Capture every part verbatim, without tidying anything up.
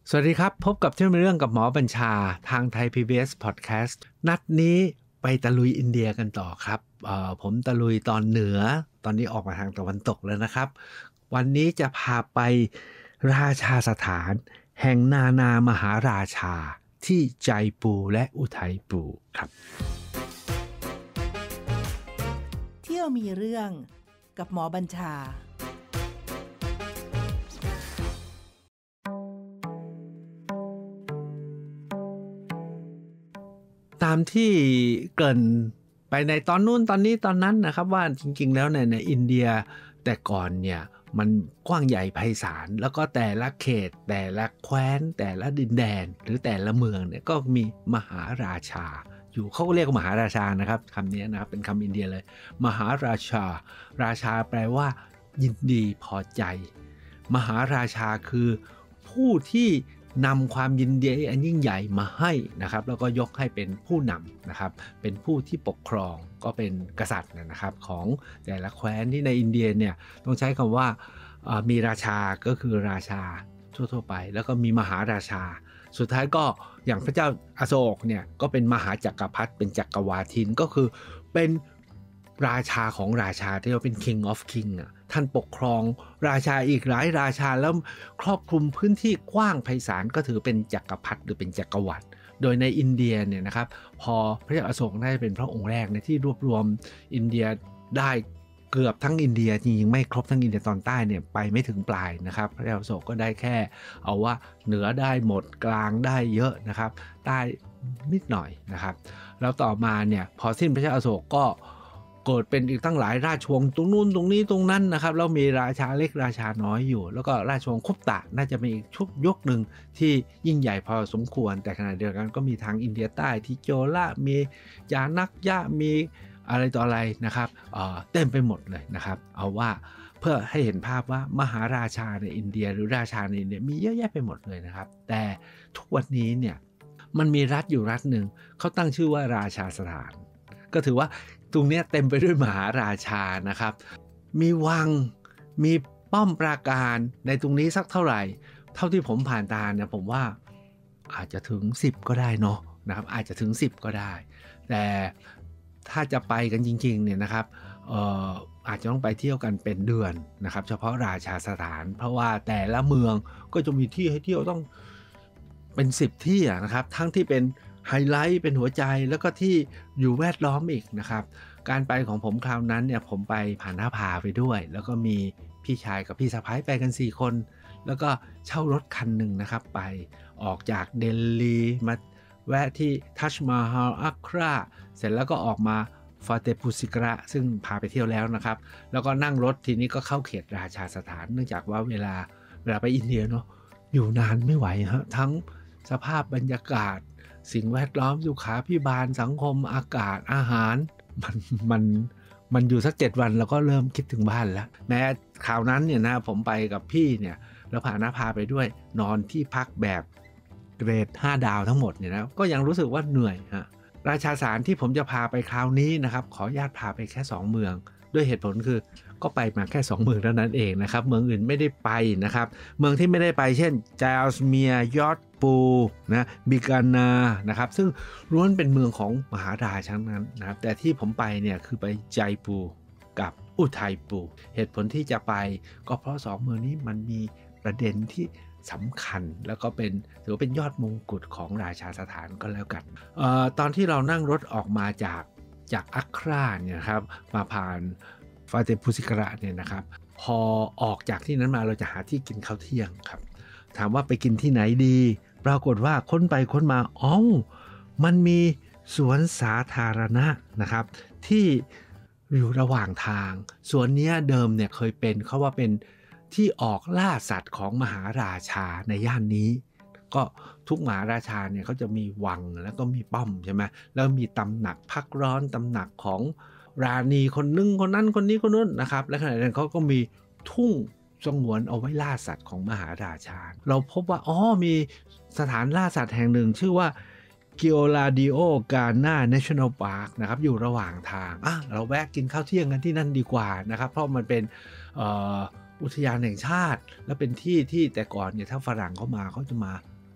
สวัสดีครับพบกับเที่ยวในเรื่องกับหมอบัญชาทางไทย พี บี เอส Podcast นัดนี้ไปตะลุยอินเดียกันต่อครับเอ่อผมตะลุยตอนเหนือตอนนี้ออกมาทางตะวันตกแล้วนะครับวันนี้จะพาไปราชาสถานแห่งนานามหาราชาที่ใจปูและอุทัยปูครับเที่ยวมีเรื่องกับหมอบัญชาตามที่เกริ่นไปในตอนนู้นตอนนี้ตอนนั้นนะครับว่าจริงๆแล้วในในอินเดียแต่ก่อนเนี่ยมันกว้างใหญ่ไพศาลแล้วก็แต่ละเขตแต่ละแคว้นแต่ละดินแดนหรือแต่ละเมืองเนี่ยก็มีมหาราชาอยู่เขาก็เรียกว่ามหาราชานะครับคำนี้นะครับเป็นคำอินเดียเลยมหาราชาราชาแปลว่ายินดีพอใจมหาราชาคือผู้ที่นำความยินดีอันยิ่งใหญ่มาให้นะครับแล้วก็ยกให้เป็นผู้นำนะครับเป็นผู้ที่ปกครองก็เป็นกษัตริย์นะครับของแต่ละแคว้นที่ในอินเดียเนี่ยต้องใช้คำว่ามีราชาก็คือราชาทั่วๆไปแล้วก็มีมหาราชาสุดท้ายก็อย่างพระเจ้าอโศกเนี่ยก็เป็นมหาจักรพรรดิเป็นจักรวาทินก็คือเป็นราชาของราชาที่เรียกว่าเป็น King of King อ่ะท่านปกครองราชาอีกหลายราชาแล้วครอบคลุมพื้นที่กว้างไพศาลก็ถือเป็นจักรพรรดิหรือเป็นจักรวรรดิโดยในอินเดียเนี่ยนะครับพอพระเจ้าอโศกได้เป็นพระองค์แรกในที่รวบรวมอินเดียได้เกือบทั้งอินเดียจริงๆไม่ครบทั้งอินเดียตอนใต้เนี่ยไปไม่ถึงปลายนะครับพระเจ้าอโศกก็ได้แค่เอาว่าเหนือได้หมดกลางได้เยอะนะครับใต้นิดหน่อยนะครับแล้วต่อมาเนี่ยพอสิ้นพระเจ้าอโศกก็เกิดเป็นอีกตั้งหลายราชวงศ์ตรงนู้นตรงนี้ตรงนั้นนะครับแล้วมีราชาเล็กราชาน้อยอยู่แล้วก็ราชวงศ์คุปตะน่าจะเป็นอีกชุดยกหนึ่งที่ยิ่งใหญ่พอสมควรแต่ขณะเดียวกันก็มีทางอินเดียใต้ที่โจละมียานักยะมีอะไรต่ออะไรนะครับเอ่อเต็มไปหมดเลยนะครับเอาว่าเพื่อให้เห็นภาพว่ามหาราชาในอินเดียหรือราชาในอินเดียมีเยอะแยะไปหมดเลยนะครับแต่ทุกวันนี้เนี่ยมันมีรัฐอยู่รัฐหนึ่งเขาตั้งชื่อว่าราชาสถานก็ถือว่าตรงนี้เต็มไปด้วยมหาราชานะครับมีวังมีป้อมปราการในตรงนี้สักเท่าไหร่เท่าที่ผมผ่านตาเนี่ยผมว่าอาจจะถึงสิบก็ได้เนาะนะครับอาจจะถึงสิบก็ได้แต่ถ้าจะไปกันจริงๆเนี่ยนะครับเอ่ออาจจะต้องไปเที่ยวกันเป็นเดือนนะครับเฉพาะราชาสถานเพราะว่าแต่ละเมืองก็จะมีที่ให้เที่ยวต้องเป็นสิบที่นะครับทั้งที่เป็นไฮไลท์เป็นหัวใจแล้วก็ที่อยู่แวดล้อมอีกนะครับการไปของผมคราวนั้นเนี่ยผมไปผ่านหน้าผาไปด้วยแล้วก็มีพี่ชายกับพี่สะใภ้ไปกันสี่คนแล้วก็เช่ารถคันหนึ่งนะครับไปออกจากเดลีมาแวะที่ทัชมาฮาลอัคราเสร็จแล้วก็ออกมาฟาเตปุสิกระซึ่งพาไปเที่ยวแล้วนะครับแล้วก็นั่งรถทีนี้ก็เข้าเขตราชาสถานเนื่องจากว่าเวลาเวลาไปอินเดียเนาะอยู่นานไม่ไหวฮะทั้งสภาพบรรยากาศสิ่งแวดล้อมสุขาภิบาลสังคมอากาศอาหารมันมันมันอยู่สักเจ็ดวันแล้วก็เริ่มคิดถึงบ้านแล้วแม้คราวนั้นเนี่ยนะผมไปกับพี่เนี่ยแล้วพาน้าพาไปด้วยนอนที่พักแบบเกรดห้าดาวทั้งหมดเนี่ยนะก็ยังรู้สึกว่าเหนื่อยฮะราชาสถานที่ผมจะพาไปคราวนี้นะครับขออนุญาตพาไปแค่สองเมืองด้วยเหตุผลคือก็ไปมาแค่สองเมืองเท่านั้นเองนะครับเมืองอื่นไม่ได้ไปนะครับเมืองที่ไม่ได้ไปเช่นจาลส์เมียยอดปูนะบิกานานะครับซึ่งล้วนเป็นเมืองของมหาราชาทั้งนั้นนะครับแต่ที่ผมไปเนี่ยคือไปใจปูกับอุทัยปูเหตุผลที่จะไปก็เพราะสองเมืองนี้มันมีประเด็นที่สำคัญแล้วก็เป็นถือว่าเป็นยอดมงกุฎของราชาสถานก็แล้วกันเอ่อตอนที่เรานั่งรถออกมาจากจากอัคราเนี่ยครับมาผ่านฟาเตปุสิกระเนี่ยนะครับพอออกจากที่นั้นมาเราจะหาที่กินข้าวเที่ยงครับถามว่าไปกินที่ไหนดีปรากฏว่าค้นไปค้นมาอ๋อมันมีสวนสาธารณะนะครับที่อยู่ระหว่างทางสวนนี้เดิมเนี่ยเคยเป็นเขาว่าเป็นที่ออกล่าสัตว์ของมหาราชาในย่านนี้ก็ทุกมหาราชาเนี่ยเขาจะมีวังแล้วก็มีป้อมใช่ไหมแล้วมีตำหนักพักร้อนตำหนักของราณีคนนึงคนนั้นคนนี้คนนู้นนะครับและขณะเดียวกันเขาก็มีทุ่งสงวนเอาไว้ล่าสัตว์ของมหาราชาเราพบว่าอ๋อมีสถานล่าสัตว์แห่งหนึ่งชื่อว่ากิโอลาดิโอกาน่าเนชั่นแนลพาร์คนะครับอยู่ระหว่างทางอ่ะเราแวะกินข้าวเที่ยงกันที่นั่นดีกว่านะครับเพราะมันเป็นเอ่ออุทยานแห่งชาติและเป็นที่ที่แต่ก่อนเนี่ยถ้าฝรั่งเข้ามาเขาจะมา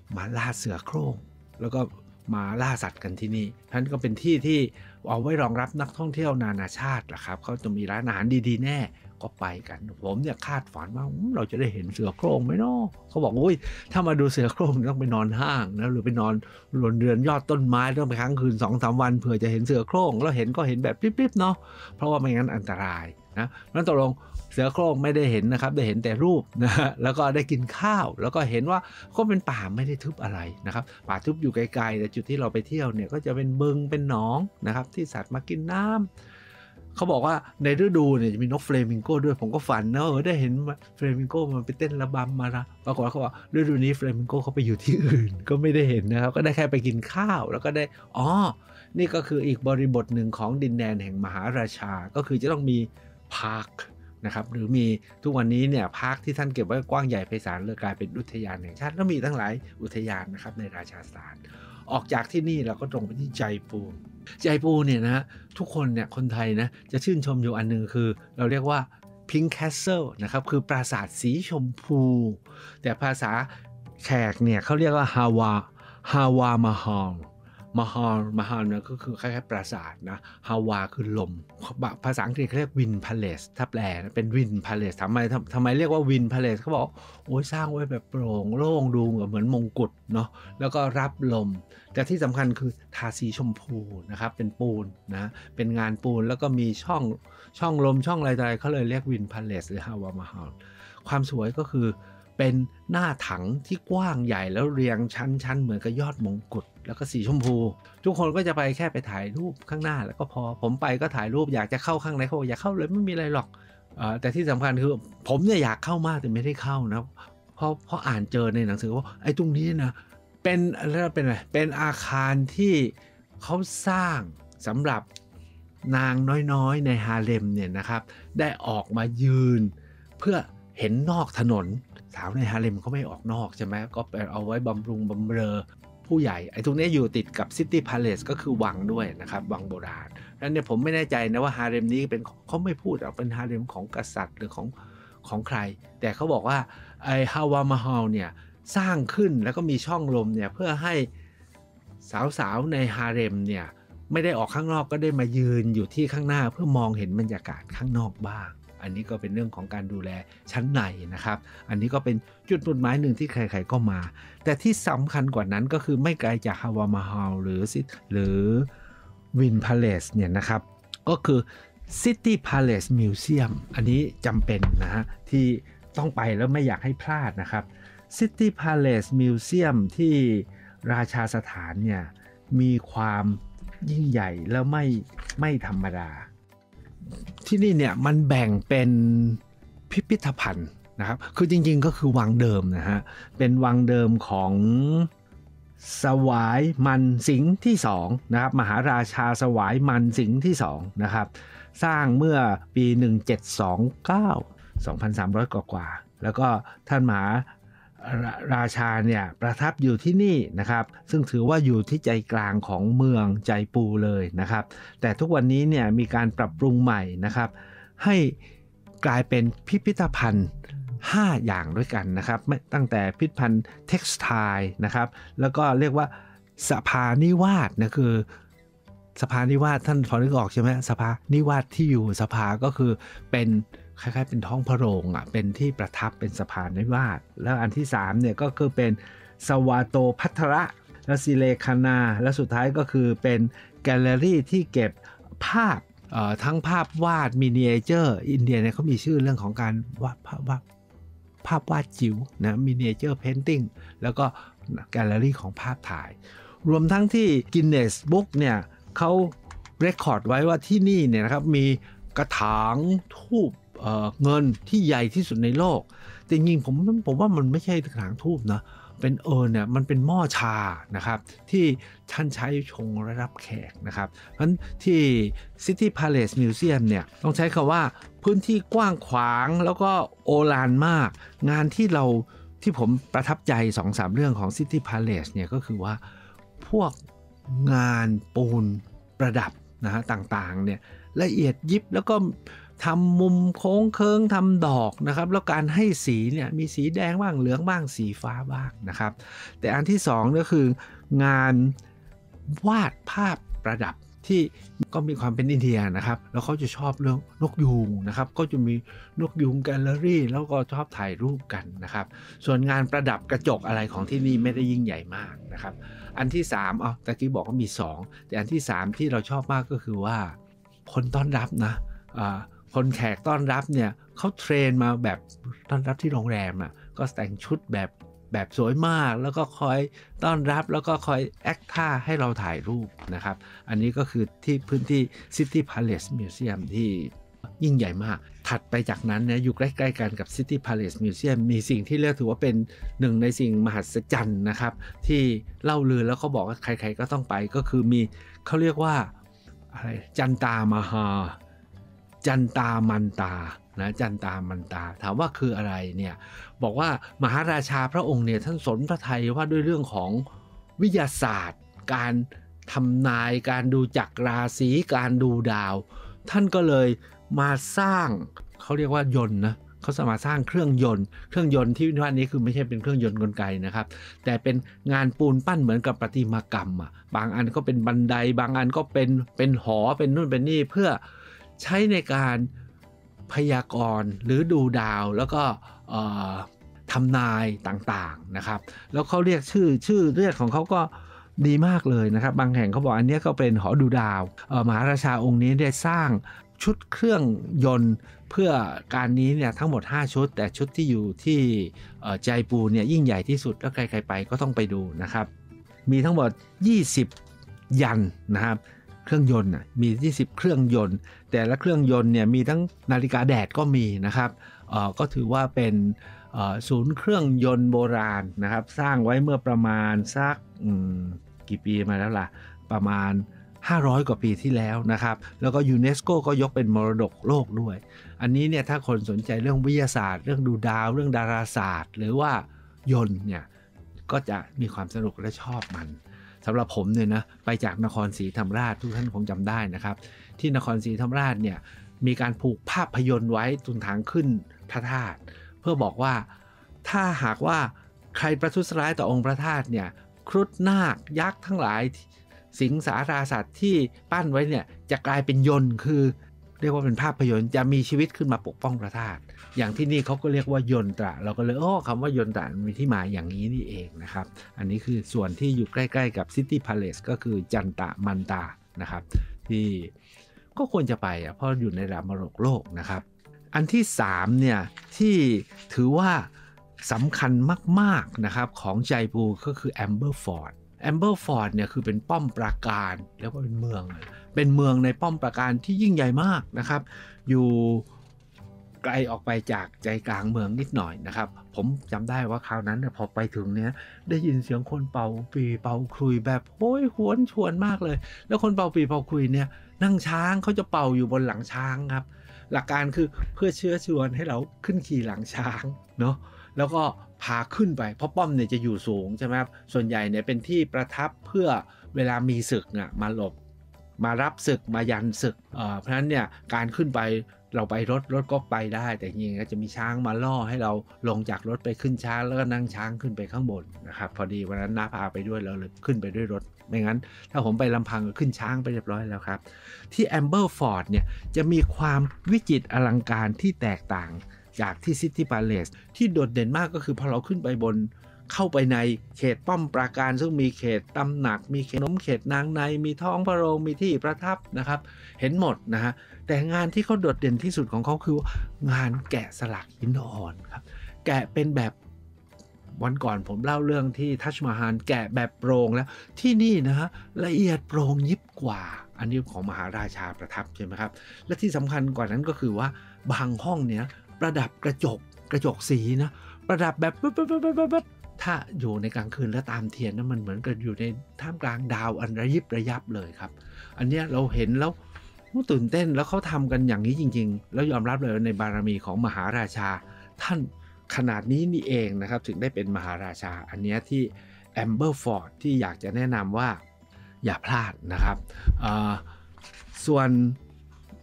มาล่าเสือโคร่งแล้วก็มาล่าสัตว์กันที่นี่นั้นก็เป็นที่ที่เอาไว้รองรับนักท่องเที่ยวนานาชาติแหละครับเขาจะมีร้านอาหารดีๆแน่ก็ไปกันผมเนี่ยคาดฝันว่าเราจะได้เห็นเสือโคร่งไหมเนาะเขาบอกอุ้ยถ้ามาดูเสือโคร่งต้องไปนอนห้างนะหรือไปนอนบนเรือนยอดต้นไม้ต้องไปค้างคืน สองถึงสาม วันเผื่อจะเห็นเสือโคร่งแล้วเห็นก็เห็นแบบริบๆเนาะเพราะว่าไม่งั้นอันตรายนะนั้นตกลงเสือโคร่งไม่ได้เห็นนะครับได้เห็นแต่รูปนะฮะแล้วก็ได้กินข้าวแล้วก็เห็นว่าก็เป็นป่าไม่ได้ทึบอะไรนะครับป่าทึบอยู่ไกลๆแต่จุดที่เราไปเที่ยวเนี่ยก็จะเป็นบึงเป็นหนองนะครับที่สัตว์มากินน้ำเขาบอกว่าในฤดูเนี่ยจะมีนกเฟลมิงโก้ด้วยผมก็ฝันนะเออได้เห็นเฟลมิงโก้มันไปเต้นระบำมาละปรากฏว่าเขาบอกฤดูนี้เฟลมิงโก้เขาไปอยู่ที่อื่นก็ไม่ได้เห็นนะครับก็ได้แค่ไปกินข้าวแล้วก็ได้อ๋อนี่ก็คืออีกบริบทหนึ่งของดินแดนแห่งมหาราชาก็คือจะต้องมีพาร์คนะครับหรือมีทุกวันนี้เนี่ยพาร์คที่ท่านเก็บไว้กว้างใหญ่ไพศาลเลยกลายเป็นอุทยานแห่งชาติแล้วมีทั้งหลายอุทยานนะครับในราชาสถานออกจากที่นี่เราก็ตรงไปที่ไจปูไจปูเนี่ยนะทุกคนเนี่ยคนไทยนะจะชื่นชมอยู่อันนึงคือเราเรียกว่า Pink Castle นะครับคือปราสาทสีชมพูแต่ภาษาแขกเนี่ยเขาเรียกว่าฮาวาฮาวามาฮอลมาฮอลมาฮอลเนี่ยก็คือคล้ายๆปราสาทนะฮาวาคือลมภาษาอังกฤษเขาเรียกวินพาเลสถ้าแปลเป็นวินพาเลสทำไมทำไมเรียกว่าวินพาเลสเขาบอกโอ้ยสร้างไว้แบบโปร่งโล่งดูเหมือนมงกุฎเนาะแล้วก็รับลมแต่ที่สำคัญคือทาสีชมพูนะครับเป็นปูนนะเป็นงานปูนแล้วก็มีช่องช่องลมช่องอะไรๆเขาเลยเรียกวินพาเลสหรือฮาวามาฮอลความสวยก็คือเป็นหน้าถังที่กว้างใหญ่แล้วเรียงชั้นๆเหมือนกับยอดมงกุฎแล้วก็สีชมพูทุกคนก็จะไปแค่ไปถ่ายรูปข้างหน้าแล้วก็พอผมไปก็ถ่ายรูปอยากจะเข้าข้างในเขาบอกอยากเข้าเลยไม่มีอะไรหรอกเอ่อแต่ที่สำคัญคือผมเนี่ยอยากเข้ามากแต่ไม่ได้เข้านะเพราะเพราะอ่านเจอในหนังสือว่าไอ้ตรงนี้นะเป็นอะไรเป็นอะไรเป็นอาคารที่เขาสร้างสำหรับนางน้อยๆในฮาเลมเนี่ยนะครับได้ออกมายืนเพื่อเห็นนอกถนนสาวในฮาเลมเขาไม่ออกนอกใช่ไหมก็ไปเอาไว้บำรุงบำเรอผู้ใหญ่ไอ้ตรงนี้อยู่ติดกับซิตี้พาเลสก็คือวังด้วยนะครับวังโบราณแล้วเนี่ยผมไม่แน่ใจนะว่าฮาเร็มนี้เป็นเขาไม่พูดเอาเป็นฮาเร็มของกษัตริย์หรือของของใครแต่เขาบอกว่าไอ้ฮาวามาฮอลเนี่ยสร้างขึ้นแล้วก็มีช่องลมเนี่ยเพื่อให้สาวๆในฮาเร็มเนี่ยไม่ได้ออกข้างนอกก็ได้มายืนอยู่ที่ข้างหน้าเพื่อมองเห็นบรรยากาศข้างนอกบ้างอันนี้ก็เป็นเรื่องของการดูแลชั้นในนะครับอันนี้ก็เป็นจุดมุ่งหมายหนึ่งที่ใครๆก็มาแต่ที่สำคัญกว่านั้นก็คือไม่ไกลจากฮาวามาฮอลหรือหรือวินพาเลสเนี่ยนะครับก็คือ City Palace Museum อันนี้จำเป็นนะฮะที่ต้องไปแล้วไม่อยากให้พลาดนะครับ City Palace Museum ที่ราชาสถานเนี่ยมีความยิ่งใหญ่แล้วไม่ไม่ธรรมดาที่นี่เนี่ยมันแบ่งเป็นพิพิธภัณฑ์นะครับคือจริงๆก็คือวังเดิมนะฮะเป็นวังเดิมของสวายมันสิงห์ที่สองนะครับมหาราชาสวายมันสิงห์ที่สองนะครับสร้างเมื่อปีหนึ่งพันเจ็ดร้อยยี่สิบเก้า สองพันสามร้อย กว่าๆแล้วก็ท่านมหาราชาเนี่ยประทับอยู่ที่นี่นะครับซึ่งถือว่าอยู่ที่ใจกลางของเมืองไจปูเลยนะครับแต่ทุกวันนี้เนี่ยมีการปรับปรุงใหม่นะครับให้กลายเป็นพิพิธภัณฑ์ห้าอย่างด้วยกันนะครับตั้งแต่พิพิธภัณฑ์เท็กซ์ไทล์นะครับแล้วก็เรียกว่าสภานิวาสนะคือสภานิวาสท่านพอนึกออกใช่ไหมสภานิวาสที่อยู่สภาก็คือเป็นคล้ายๆเป็นท้องพระโรงอ่ะเป็นที่ประทับเป็นสภานิวาสแล้วอันที่สามเนี่ยก็คือเป็นสวาโตภัทระและศิเลคานาและสุดท้ายก็คือเป็นแกลเลอรี่ที่เก็บภาพทั้งภาพวาดมินิเอเจอร์อินเดียเนี่ยเขามีชื่อเรื่องของการวาดภาพวาดภาพวาดจิ๋วนะมินิเอเจอร์เพนติ้งแล้วก็แกลเลอรี่ของภาพถ่ายรวมทั้งที่กินเนสบุ๊กเนี่ยเขาเรคคอร์ดไว้ว่าที่นี่เนี่ยนะครับมีกระถางทูบเอ่อเงินที่ใหญ่ที่สุดในโลกแต่จริงๆผมผมว่ามันไม่ใช่กระถางทูบนะเป็นเออเนี่ยมันเป็นหม้อชานะครับที่ท่านใช้ชงและรับแขกนะครับเพราะฉะนั้นที่ City Palace Museum เนี่ยต้องใช้คำว่าพื้นที่กว้างขวางแล้วก็โอฬารมากงานที่เราที่ผมประทับใจ สองสาม เรื่องของ City Palace เนี่ยก็คือว่าพวกงานปูนประดับนะฮะต่างๆเนี่ยละเอียดยิบแล้วก็ทำมุมโค้งเคิ้งทำดอกนะครับแล้วการให้สีเนี่ยมีสีแดงบ้างเหลืองบ้างสีฟ้าบ้างนะครับแต่อันที่สองก็คืองานวาดภาพประดับที่ก็มีความเป็นอินเดียนะครับแล้วเขาจะชอบเรื่องนกยูงนะครับก็จะมีนกยูงแกลเลอรี่แล้วก็ชอบถ่ายรูปกันนะครับส่วนงานประดับกระจกอะไรของที่นี่ไม่ได้ยิ่งใหญ่มากนะครับอันที่สามเอาตะกี้บอกว่ามีสองแต่อันที่สามที่เราชอบมากก็คือว่าคนต้อนรับนะอ่าคนแขกต้อนรับเนี่ยเขาเทรนมาแบบต้อนรับที่โรงแรมอ่ะก็แต่งชุดแบบแบบสวยมากแล้วก็คอยต้อนรับแล้วก็คอยแอคท่าให้เราถ่ายรูปนะครับอันนี้ก็คือที่พื้นที่ City Palace Museum ที่ยิ่งใหญ่มากถัดไปจากนั้นเนี่ยอยู่ใกล้ๆกันกับ City Palace Museum มีสิ่งที่เรียกถือว่าเป็นหนึ่งในสิ่งมหัศจรรย์นะครับที่เล่าลือแล้วเขาบอกว่าใครๆก็ต้องไปก็คือมีเขาเรียกว่าอะไรจันตามหาจันตามันตานะจันตามันตาถามว่าคืออะไรเนี่ยบอกว่ามหาราชาพระองค์เนี่ยท่านสนพระทัยว่าด้วยเรื่องของวิทยาศาสตร์การทำนายการดูจักรราศีการดูดาวท่านก็เลยมาสร้างเขาเรียกว่ายนต์นะเขาสามารถสร้างเครื่องยนต์เครื่องยนต์ที่ว่านี้คือไม่ใช่เป็นเครื่องยนต์กลไกนะครับแต่เป็นงานปูนปั้นเหมือนกับประติมากรรมอ่ะบางอันก็เป็นบันไดบางอันก็เป็นเป็นหอเป็นนู่นเป็นนี่เพื่อใช้ในการพยากรณ์หรือดูดาวแล้วก็ทำนายต่างๆนะครับแล้วเขาเรียกชื่อชื่อเรียกของเขาก็ดีมากเลยนะครับบางแห่งเขาบอกอันนี้ก็เป็นหอดูดาวมหาราชาองค์นี้ได้สร้างชุดเครื่องยนต์เพื่อการนี้เนี่ยทั้งหมดห้าชุดแต่ชุดที่อยู่ที่ใจปูเนี่ยยิ่งใหญ่ที่สุดแล้วใครๆไปก็ต้องไปดูนะครับมีทั้งหมดยี่สิบยันนะครับเครื่องยนต์มียี่สิบเครื่องยนต์แต่ละเครื่องยนต์เนี่ยมีทั้งนาฬิกาแดดก็มีนะครับก็ถือว่าเป็นศูนย์เครื่องยนต์โบราณนะครับสร้างไว้เมื่อประมาณสักกี่ปีมาแล้วล่ะประมาณห้าร้อยกว่าปีที่แล้วนะครับแล้วก็ยูเนสโกก็ยกเป็นมรดกโลกด้วยอันนี้เนี่ยถ้าคนสนใจเรื่องวิทยาศาสตร์เรื่องดูดาวเรื่องดาราศาสตร์หรือว่ายนต์เนี่ยก็จะมีความสนุกและชอบมันสำหรับผมเนี่ยนะไปจากนครศรีธรรมราชทุกท่านคงจำได้นะครับที่นครศรีธรรมราชเนี่ยมีการผูกภาพยนตร์ไว้ตรงทางขึ้นพระธาตุเพื่อบอกว่าถ้าหากว่าใครประทุษร้ายต่อองค์พระธาตุเนี่ยครุฑนาคยักษ์ทั้งหลายสิงสาราสัตว์ที่ปั้นไว้เนี่ยจะกลายเป็นยนต์คือเรียกว่าเป็นภาพยนตร์จะมีชีวิตขึ้นมาปกป้องพระธาตุอย่างที่นี่เขาก็เรียกว่ายนตระเราก็เลยโอ้คำว่ายนตระมีที่มาอย่างนี้นี่เองนะครับอันนี้คือส่วนที่อยู่ใกล้ๆกับ City Palace ก็คือจันตะมันตานะครับที่ก็ควรจะไปอ่ะเพราะอยู่ในระดับมรดกโลกนะครับอันที่สามเนี่ยที่ถือว่าสำคัญมากๆนะครับของใจปูก็คือแอมเบอร์ฟอร์ดแอมเบอร์ฟอร์ดเนี่ยคือเป็นป้อมปราการแล้วก็เป็นเมืองเป็นเมืองในป้อมปราการที่ยิ่งใหญ่มากนะครับอยู่ไกลออกไปจากใจกลางเมืองนิดหน่อยนะครับผมจำได้ว่าคราวนั้นพอไปถึงเนี้ยได้ยินเสียงคนเป่าปีเป่าคลุยแบบโห้ยหวนชวนมากเลยแล้วคนเป่าปีเป่าคลุยเนี่ยนั่งช้างเขาจะเป่าอยู่บนหลังช้างครับหลักการคือเพื่อเชื้อชวนให้เราขึ้นขี่หลังช้างเนาะแล้วก็พาขึ้นไปเพราะป้อมเนี่ยจะอยู่สูงใช่ไหมครับส่วนใหญ่เนี่ยเป็นที่ประทับเพื่อเวลามีศึกเนี่ยมาหลบมารับศึกมายันศึกเอ่อเพราะฉะนั้นเนี่ยการขึ้นไปเราไปรถรถก็ไปได้แต่จริงๆก็จะมีช้างมาล่อให้เราลงจากรถไปขึ้นช้างแล้วก็นั่งช้างขึ้นไปข้างบนนะครับพอดีวันนั้นน้าพาไปด้วยเราเลยขึ้นไปด้วยรถไม่งั้นถ้าผมไปลำพังก็ขึ้นช้างไปเรียบร้อยแล้วครับที่แอมเบอร์ฟอร์ดเนี่ยจะมีความวิจิตรอลังการที่แตกต่างจากที่ซิตี้พาเลสที่โดดเด่นมากก็คือพอเราขึ้นไปบนเข้าไปในเขตป้อมปราการซึ่งมีเขตตำหนักมีเขตน้มเขตนางในมีท้องพระโรงมีที่ประทับนะครับเห็นหมดนะฮะแต่งานที่เขาโดดเด่นที่สุดของเขาคืองานแกะสลักหินอ่อนครับแกะเป็นแบบวันก่อนผมเล่าเรื่องที่ทัชมาฮาลแกะแบบโปร่งแล้วที่นี่นะฮะละเอียดโปร่งยิบกว่าอันนี้ของมหาราชาประทับใช่ไหมครับและที่สำคัญกว่านั้นก็คือว่าบางห้องเนี้ยประดับกระจกกระจกสีนะประดับแบบปั๊บๆๆๆถ้าอยู่ในกลางคืนแล้วตามเทียนนะมันเหมือนกับอยู่ในท่ามกลางดาวอันระยิบระยับเลยครับอันนี้เราเห็นแล้วตื่นเต้นแล้วเขาทำกันอย่างนี้จริงๆแล้วยอมรับเลยในบารมีของมหาราชาท่านขนาดนี้นี่เองนะครับถึงได้เป็นมหาราชาอันนี้ที่แอมเบอร์ฟอร์ดที่อยากจะแนะนำว่าอย่าพลาดนะครับส่วน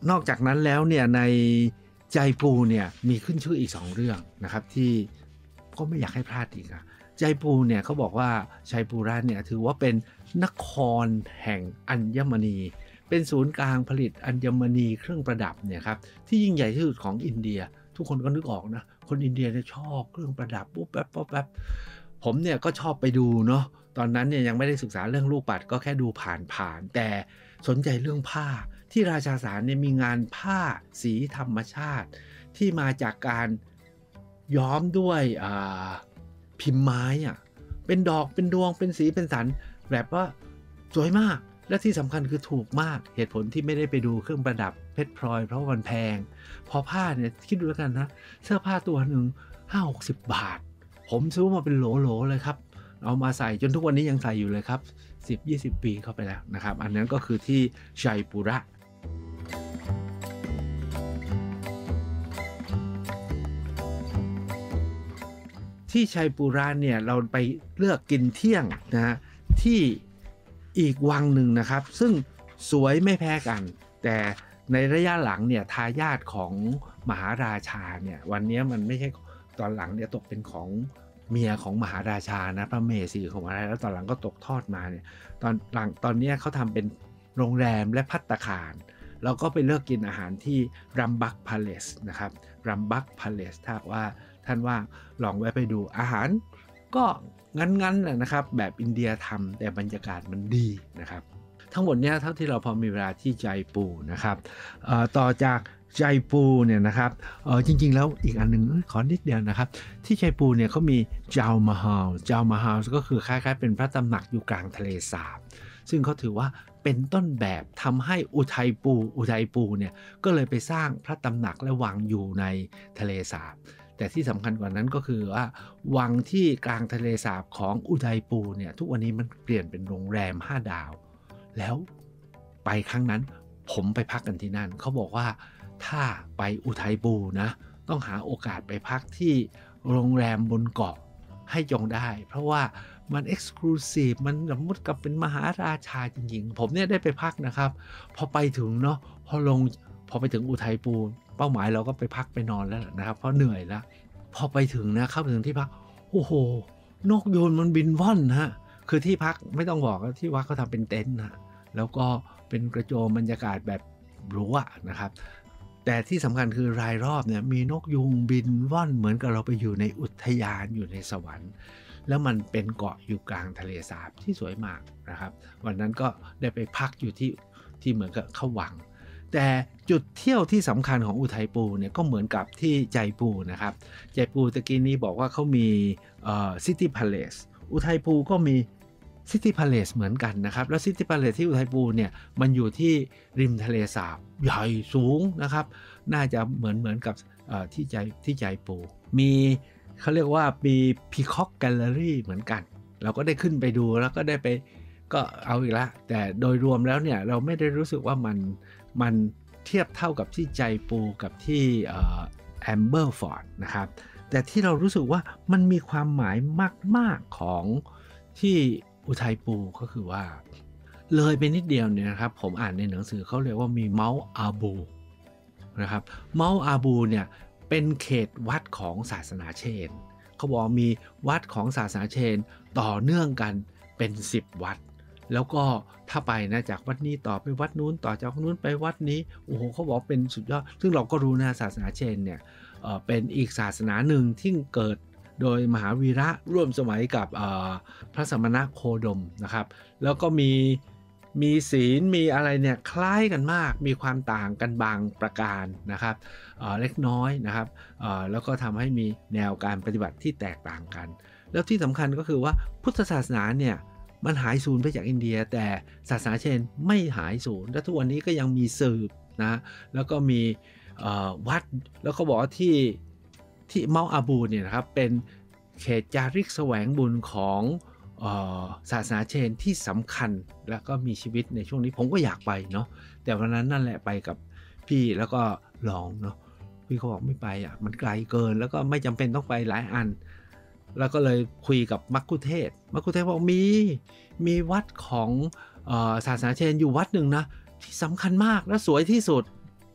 นอกจากนั้นแล้วเนี่ยในใจปูเนี่ยมีขึ้นชื่ออีกสองเรื่องนะครับที่ก็ไม่อยากให้พลาดอีกอะใจปูเนี่ยเขาบอกว่าชัยปูระเนี่ยถือว่าเป็นนครแห่งอัญมณีเป็นศูนย์กลางผลิตอัญมณีเครื่องประดับเนี่ยครับที่ยิ่งใหญ่ที่สุดของอินเดียทุกคนก็นึกออกนะคนอินเดียเนี่ยชอบเครื่องประดับปุ๊บแป๊บปุ๊บแป๊บผมเนี่ยก็ชอบไปดูเนาะตอนนั้นเนี่ยยังไม่ได้ศึกษาเรื่องลูกปัดก็แค่ดูผ่านๆแต่สนใจเรื่องผ้าที่ราชาสารเนี่ยมีงานผ้าสีธรรมชาติที่มาจากการย้อมด้วยพิมพ์ไม้อะเป็นดอกเป็นดวงเป็นสีเป็นสันแบบว่าสวยมากและที่สำคัญคือถูกมากเหตุผลที่ไม่ได้ไปดูเครื่องประดับเพชรพลอยเพราะมันแพงพอผ้าเนี่ยคิดดูแล้วกันนะเสื้อผ้าตัวหนึ่งห้าหกสิบบาทผมซื้อมาเป็นโหลๆเลยครับเอามาใส่จนทุกวันนี้ยังใส่อยู่เลยครับ สิบถึงยี่สิบ ปีเข้าไปแล้วนะครับอันนั้นก็คือที่ชัยปุระที่ชัยปุระเนี่ยเราไปเลือกกินเที่ยงนะฮะที่อีกวังหนึ่งนะครับซึ่งสวยไม่แพ้กันแต่ในระยะหลังเนี่ยทายาทของมหาราชาเนี่ยวันนี้มันไม่ใช่ตอนหลังเนี่ยตกเป็นของเมียของมหาราชานะพระเมสีของมหาราชาแล้วตอนหลังก็ตกทอดมาเนี่ยตอนหลังตอนนี้เขาทำเป็นโรงแรมและภัตตาคารเราก็ไปเลือกกินอาหารที่รัมบักพาเลสนะครับรัมบักพาเลสถ้าว่าท่านว่างลองแวะไปดูอาหารก็งั้นๆนะครับแบบอินเดียทำแต่บรรยากาศมันดีนะครับทั้งหมดเนี้ยเท่าที่เราพอมีเวลาที่ใจปูนะครับต่อจากใจปูเนี่ยนะครับจริงๆแล้วอีกอันหนึ่งขอนิดเดียวนะครับที่ใจปูเนี่ยเขามีเจ้ามาฮาลเจ้ามาฮาลก็คือคล้ายๆเป็นพระตำหนักอยู่กลางทะเลสาบซึ่งเขาถือว่าเป็นต้นแบบทำให้อุทัยปูอุทัยปูเนี่ยก็เลยไปสร้างพระตำหนักและวังอยู่ในทะเลสาบแต่ที่สำคัญกว่านั้นก็คือว่าวังที่กลางทะเลสาบของอุทัยปูเนี่ยทุกวันนี้มันเปลี่ยนเป็นโรงแรมห้าดาวแล้วไปครั้งนั้นผมไปพักกันที่นั่นเขาบอกว่าถ้าไปอุทัยปูนะต้องหาโอกาสไปพักที่โรงแรมบนเกาะให้จงได้เพราะว่ามันเอ็กซ์คลูซีฟมันสมมติกับเป็นมหาราชาจริงๆผมเนี่ยได้ไปพักนะครับพอไปถึงเนาะพอลงพอไปถึงอุทัยปูเป้าหมายเราก็ไปพักไปนอนแล้วนะครับเพราะเหนื่อยแล้วพอไปถึงนะเข้าไปถึงที่พักโอ้โหนกยูงมันบินว่อนฮะคือที่พักไม่ต้องบอกที่วัดเขาทำเป็นเต็นท์นะแล้วก็เป็นกระโจมบรรยากาศแบบหรูอะนะครับแต่ที่สำคัญคือรายรอบเนี่ยมีนกยูงบินว่อนเหมือนกับเราไปอยู่ในอุทยานอยู่ในสวรรค์แล้วมันเป็นเกาะอยู่กลางทะเลสาบที่สวยมากนะครับวันนั้นก็ได้ไปพักอยู่ที่ที่เหมือนกับเข้าวังแต่จุดเที่ยวที่สำคัญของอุทัยปูเนี่ยก็เหมือนกับที่ใจปูนะครับใจปูตะกี้นี้บอกว่าเขามีเอ่อซิตี้พาเลสอุทัยปูก็มีซิตี้พาเลสเหมือนกันนะครับแล้วซิตี้พาเลสที่อุทัยปูเนี่ยมันอยู่ที่ริมทะเลสาบใหญ่สูงนะครับน่าจะเหมือนเหมือนกับที่ใจที่ใจปูมีเขาเรียกว่ามีพีคอกแกลเลอรี่เหมือนกันเราก็ได้ขึ้นไปดูแล้วก็ได้ไปก็เอาอีกละแต่โดยรวมแล้วเนี่ยเราไม่ได้รู้สึกว่ามันมันเทียบเท่ากับที่ใจปูกับที่แอมเบอร์ฟอร์ดนะครับแต่ที่เรารู้สึกว่ามันมีความหมายมากๆของที่อุทัยปูก็คือว่าเลยไปนิดเดียวเนี่ยนะครับผมอ่านในหนังสือเขาเรียกว่ามีเมาส์อาบูนะครับเมาส์อาบูเนี่ยเป็นเขตวัดของศาสนาเชนเขาบอกมีวัดของศาสนาเชนต่อเนื่องกันเป็นสิบวัดแล้วก็ถ้าไปนะจากวัดนี้ต่อไปวัดนู้นต่อจากนู้นไปวัดนี้โอ้โหเขาบอกเป็นสุดยอดซึ่งเราก็รู้นะศาสนาเชนเนี่ย เอ่อ เป็นอีกศาสนาหนึ่งที่เกิดโดยมหาวีระร่วมสมัยกับพระสมณโคดมนะครับแล้วก็มีมีศีลมีอะไรเนี่ยคล้ายกันมากมีความต่างกันบางประการนะครับเล็กน้อยนะครับแล้วก็ทำให้มีแนวการปฏิบัติที่แตกต่างกันแล้วที่สำคัญก็คือว่าพุทธศาสนาเนี่ยมันหายสูญไปจากอินเดียแต่ศาสนาเชนไม่หายสูญและทุกวันนี้ก็ยังมีสืบนะแล้วก็มีวัดแล้วก็บอกว่าที่ที่เมาอาบูเนี่ยนะครับเป็นเขตจาริกแสวงบุญของศาสนาเชนที่สำคัญแล้วก็มีชีวิตในช่วงนี้ผมก็อยากไปเนาะแต่วันนั้นนั่นแหละไปกับพี่แล้วก็ลองเนาะพี่เขาบอกไม่ไปอ่ะมันไกลเกินแล้วก็ไม่จำเป็นต้องไปหลายอันแล้วก็เลยคุยกับมัคคุเทศก์มัคคุเทศก์บอกมีมีวัดของเอ่อศาสนาเชนอยู่วัดหนึ่งนะที่สำคัญมากและสวยที่สุด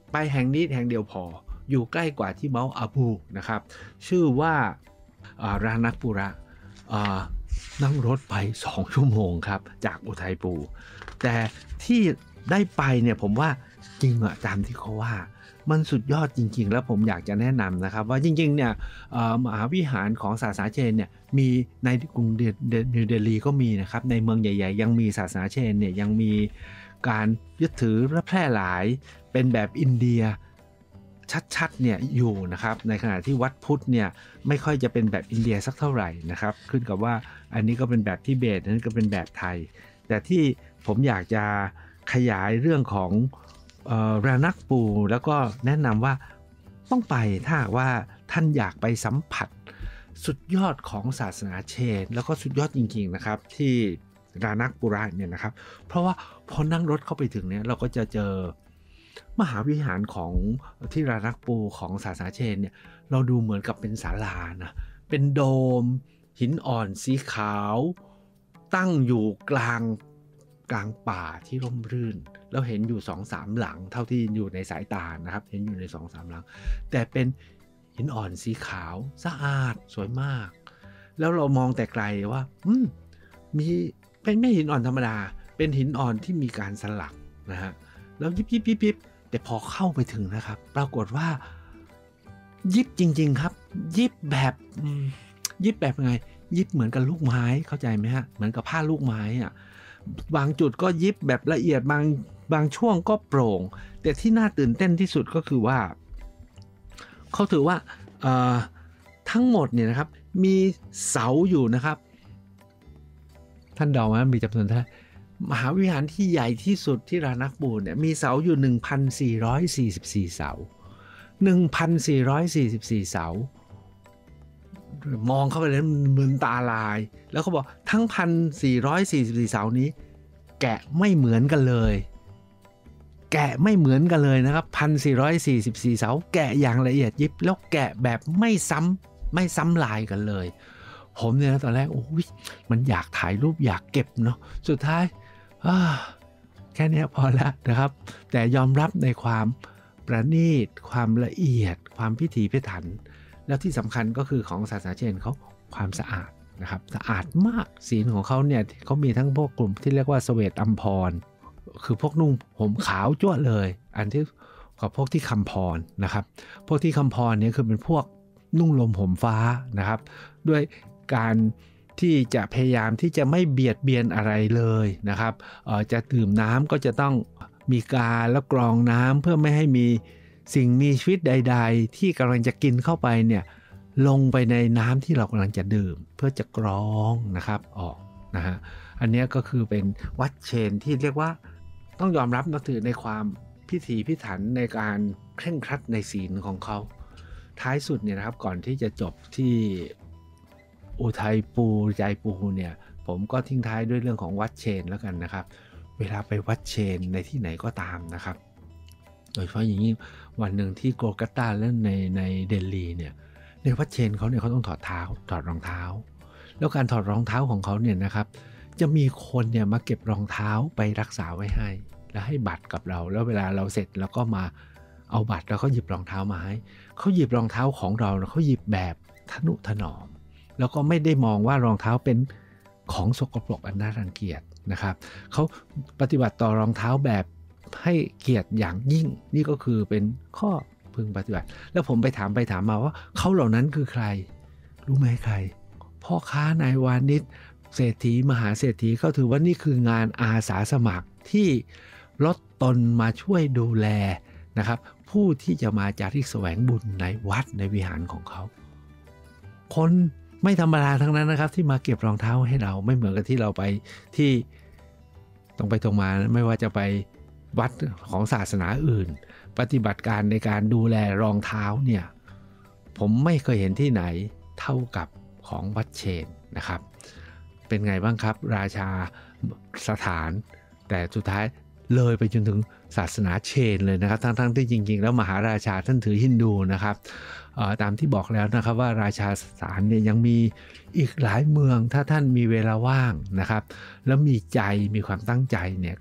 ไปแห่งนี้แห่งเดียวพออยู่ใกล้กว่าที่เมาอาบูนะครับชื่อว่ารานักปุระนั่งรถไปสองชั่วโมงครับจากอุทัยปูแต่ที่ได้ไปเนี่ยผมว่าจริงอะตามที่เขาว่ามันสุดยอดจริงๆแล้วผมอยากจะแนะนำนะครับว่าจริงๆเนี่ยมหาวิหารของศาสนาเชนเนี่ยมีในกรุงนิวเดลีก็มีนะครับในเมืองใหญ่ๆยังมีศาสนาเชนเนี่ยยังมีการยึดถือและแพร่หลายเป็นแบบอินเดียชัดๆเนี่ยอยู่นะครับในขณะที่วัดพุทธเนี่ยไม่ค่อยจะเป็นแบบอินเดียสักเท่าไหร่นะครับขึ้นกับว่าอันนี้ก็เป็นแบบทิเบตอันนี้ก็เป็นแบบไทยแต่ที่ผมอยากจะขยายเรื่องของเอ่อรานักปูแล้วก็แนะนำว่าต้องไปถ้าว่าท่านอยากไปสัมผัสสุดยอดของศาสนาเชนแล้วก็สุดยอดจริงๆนะครับที่รานักปุระเนี่ยนะครับเพราะว่าพอนั่งรถเข้าไปถึงเนี่ยเราก็จะเจอมหาวิหารของที่รานักปูของศาสนาเชนเนี่ยเราดูเหมือนกับเป็นศาลานะเป็นโดมหินอ่อนสีขาวตั้งอยู่กลางกลางป่าที่ร่มรื่นแล้วเห็นอยู่ สองสาม หลังเท่าที่อยู่ในสายตานะครับเห็นอยู่ใน สองสาม หลังแต่เป็นหินอ่อนสีขาวสะอาดสวยมากแล้วเรามองแต่ไกลว่าอืมมีเป็นไม่หินอ่อนธรรมดาเป็นหินอ่อนที่มีการสลักนะฮะแล้วยิบยิบยิบยิบแต่พอเข้าไปถึงนะครับปรากฏว่ายิบจริงๆครับยิบแบบยิบแบบไงยิบเหมือนกับลูกไม้เข้าใจไหมฮะเหมือนกับผ้าลูกไม้อ่ะบางจุดก็ยิบแบบละเอียดบางบางช่วงก็โปร่งแต่ที่น่าตื่นเต้นที่สุดก็คือว่าเขาถือว่าทั้งหมดเนี่ยนะครับมีเสาอยู่นะครับท่านเดาไหมมีจำนวนเท่าไหร่มหาวิหารที่ใหญ่ที่สุดที่รานักปูเนี่ยมีเสาอยู่ หนึ่งพันสี่ร้อยสี่สิบสี่ เสา หนึ่งพันสี่ร้อยสี่สิบสี่ เสามองเข้าไปแล้วมึนตาลายแล้วเขาบอกทั้ง หนึ่งพันสี่ร้อยสี่สิบสี่ เสานี้แกะไม่เหมือนกันเลยแกะไม่เหมือนกันเลยนะครับ หนึ่งพันสี่ร้อยสี่สิบสี่ เสาแกะอย่างละเอียดยิบแล้วแกะแบบไม่ซ้ำไม่ซ้ำลายกันเลยผมเนี่ยตอนแรกโอ้ยมันอยากถ่ายรูปอยากเก็บเนาะสุดท้ายแค่นี้พอแล้วนะครับแต่ยอมรับในความประณีตความละเอียดความพิถีพิถันแล้วที่สำคัญก็คือของศาสนาเชนเขาความสะอาดนะครับสะอาดมากศีลของเขาเนี่ยเขามีทั้งพวกกลุ่มที่เรียกว่าเสวตอัมพรคือพวกนุ่งผมขาวจ้วเลยอันที่กับพวกที่คำพรนะครับพวกที่คำพรเนี่ยคือเป็นพวกนุ่งลมห่มฟ้านะครับด้วยการที่จะพยายามที่จะไม่เบียดเบียนอะไรเลยนะครับจะดื่มน้ำก็จะต้องมีกาและกรองน้ำเพื่อไม่ให้มีสิ่งมีชีวิตใดๆที่กำลังจะกินเข้าไปเนี่ยลงไปในน้ำที่เรากำลังจะดื่มเพื่อจะกรองนะครับออกนะฮะอันนี้ก็คือเป็นวัดเชนที่เรียกว่าต้องยอมรับนับถือในความพิถีพิถันในการเคร่งครัดในศีลของเขาท้ายสุดเนี่ยนะครับก่อนที่จะจบที่อุทัยปูใจปูเนี่ยผมก็ทิ้งท้ายด้วยเรื่องของวัดเชนแล้วกันนะครับเวลาไปวัดเชนในที่ไหนก็ตามนะครับโดยเฉพาะอย่างยิ่งวันหนึ่งที่โกลกัตตาและในในเดลีเนี่ยในวัดเชนเขาเนี่ยเขาต้องถอดเท้าถอดรองเท้าแล้วการถอดรองเท้าของเขาเนี่ยนะครับจะมีคนเนี่ยมาเก็บรองเท้าไปรักษาไว้ให้แล้วให้บัตรกับเราแล้วเวลาเราเสร็จแล้วก็มาเอาบัตรแล้วเขาหยิบรองเท้ามาให้เขาหยิบรองเท้าของเราเขาหยิบแบบทนุถนอมแล้วก็ไม่ได้มองว่ารองเท้าเป็นของสกปรกอันน่ารังเกียจนะครับเขาปฏิบัติต่อรองเท้าแบบให้เกียรติอย่างยิ่งนี่ก็คือเป็นข้อพึงปฏิบัติแล้วผมไปถามไปถามมาว่าเขาเหล่านั้นคือใครรู้ไหมใครพ่อค้านายวานิชเศรษฐีมหาเศรษฐีเขาถือว่านี่คืองานอาสาสมัครที่ลดตนมาช่วยดูแลนะครับผู้ที่จะมาจาริกแสวงบุญในวัดในวิหารของเขาคนไม่ธรรมดาทั้งนั้นนะครับที่มาเก็บรองเท้าให้เราไม่เหมือนกับที่เราไปที่ตรงไปตรงมาไม่ว่าจะไปวัดของศาสนาอื่นปฏิบัติการในการดูแลรองเท้าเนี่ยผมไม่เคยเห็นที่ไหนเท่ากับของวัดเชนนะครับเป็นไงบ้างครับราชาสถานแต่สุดท้ายเลยไปจนถึงศาสนาเชนเลยนะครับทั้งๆที่จริงๆแล้วมหาราชาท่านถือฮินดูนะครับตามที่บอกแล้วนะครับว่าราชาสถานเนี่ยยังมีอีกหลายเมืองถ้าท่านมีเวลาว่างนะครับแล้วมีใจมีความตั้งใจเนี่ยก็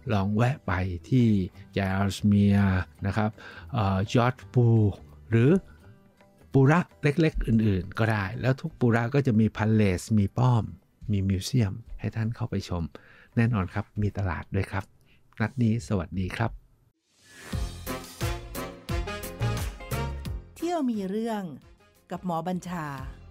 ลองแวะไปที่ยาลสเมียนะครับยอดปูหรือปูระเล็กๆอื่นๆก็ได้แล้วทุกปูระก็จะมีพาเลสมีป้อมมีมิวเซียมให้ท่านเข้าไปชมแน่นอนครับมีตลาดด้วยครับนัดนี้สวัสดีครับเที่ยวมีเรื่องกับหมอบัญชา